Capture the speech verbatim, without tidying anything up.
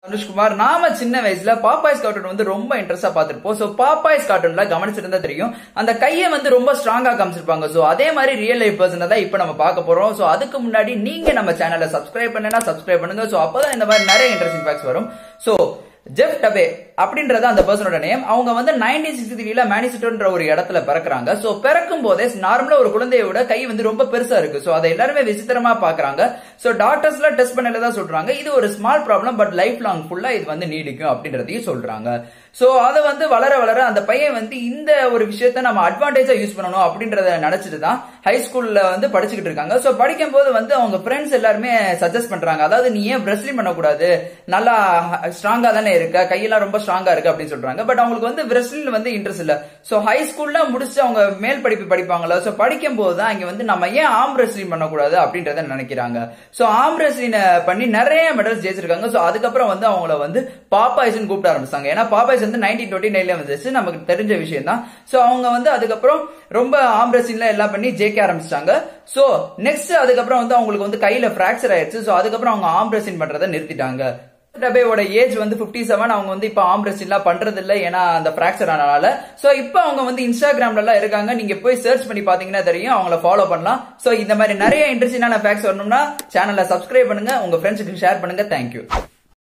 அனுஷ்குமார் நாம சின்ன வயசுல பாப்பாய்ஸ் கார்ட்டூன் வந்து ரொம்ப இன்ட்ரெஸ்டா பாத்துருப்போம். சோ பாப்பாய்ஸ் கார்ட்டூன்ல கவனிச்சிருந்தா தெரியும் அந்த கையை வந்து ரொம்ப ஸ்ட்ராங்கா காமிச்சிருப்பாங்க. சோ அதே மாதிரி ரியல் லைஃப் பர்சன் தான் இப்ப நம்ம பார்க்க போறோம். சோ அதுக்கு முன்னாடி நீங்க நம்ம சேனலை சப்ஸ்கிரைப் பண்ணனா சப்ஸ்கிரைப் பண்ணுங்க. சோ அப்பதான் இந்த மாதிரி நிறைய இன்ட்ரெஸ்டிங் ஃபேக்ட்ஸ் வரும். சோ ஜெஃப் டபே அப்படின்றது அந்த பர்சனோட நேம். அவங்க வந்து நைன்டீன் சிக்ஸ்டி த்ரீல மேனிசெட்டோன்ற ஒரு இடத்துல பிறக்குறாங்க. சோ பிறக்கும் போதே நார்மலா ஒரு குழந்தையோட கை வந்து ரொம்ப பெருசா இருக்கு. சோ அதை எல்லாருமே விசித்திரமா பாக்குறாங்க. சோ டாக்டர்ஸ்ல டெஸ்ட் பண்ணலதான் சொல்றாங்க இது ஒரு small problem, but life long ஃபுல்லா இது வந்து நீடிக்கும் அப்படின்றதையும் சொல்றாங்க. சோ அதை வந்து வளர வளர அந்த பையன் வந்து இந்த ஒரு விஷயத்த நம்ம அட்வான்டேஜா யூஸ் பண்ணணும் அப்படின்றத நினைச்சிட்டு தான் ஹை ஸ்கூல்ல வந்து படிச்சுக்கிட்டு இருக்காங்க. சோ படிக்கும் போது வந்து அவங்க ஃப்ரெண்ட்ஸ் எல்லாருமே சஜஸ்ட் பண்றாங்க, அதாவது நீ ஏன் ரெஸ்லிங் பண்ணக்கூடாது, நல்லா ஸ்ட்ராங்கா தானே இருக்க, கையெல்லாம் ரொம்ப ஸ்ட்ராங்கா இருக்கு அப்படின்னு சொல்றாங்க. பட் அவங்களுக்கு வந்து ரெஸ்லிங் வந்து இன்ட்ரெஸ்ட் இல்ல. சோ ஹை ஸ்கூல்ல முடிச்சு அவங்க மேல் படிப்பு படிப்பாங்களா. சோ படிக்கும் போது தான் இங்க வந்து நம்ம ஏன் ஆர்ம் ரெஸ்லிங் பண்ணக்கூடாது அப்படின்றத நினைக்கிறாங்க. சோ ஆர்ம் ரெஸ்லிங் பண்ணி நிறைய மெடல்ஸ் ஜெயிச்சிருக்காங்க. சோ அதுக்கப்புறம் வந்து அவங்கள வந்து பாப்பாய்ஸ் கூப்பிட ஆரம்பிச்சாங்க. ஏன்னா பாப்பாய்ஸ் வந்து நைன்டீன் டுவெண்ட்டி நைன்ல வந்துச்சு, நமக்கு தெரிஞ்ச விஷயம் தான். சோ அவங்க வந்து அதுக்கப்புறம் ரொம்ப ஆர்ம் ரெஸ்லிங்ல எல்லாம் பண்ணி ஜெயிக்க ஆரம்பிச்சாங்க. சோ நெக்ஸ்ட் அதுக்கப்புறம் வந்து அவங்களுக்கு வந்து கையில பிராக்சர் ஆயிடுச்சு. சோ அதுக்கப்புறம் அவங்க ஆர்ம் ரெஸ்லிங் பண்றதை நிறுத்திட்டாங்க. டபேவோட ஏஜ் வந்து பிப்டி செவன். அவங்க வந்து இப்ப ஆர்ம் ரெஸ்லிங் எல்லாம் பண்றது இல்ல, ஏன்னா அந்த பிராக்சர் ஆனால. சோ இப்ப அவங்க வந்து இன்ஸ்டாகிராம்ல எல்லாம் இருக்காங்க. நீங்க போய் சர்ச் பண்ணி பாத்தீங்கன்னா தெரியும், அவங்கள ஃபாலோ பண்ணலாம். சோ இந்த மாதிரி நிறைய இன்ட்ரெஸ்டிங்கான ஃபேக்ட்ஸ் வரணும்னா சேனலை சப்ஸ்கிரைப் பண்ணுங்க, உங்க ஃப்ரெண்ட்ஸுக்கு ஷேர் பண்ணுங்க. தேங்க்யூ.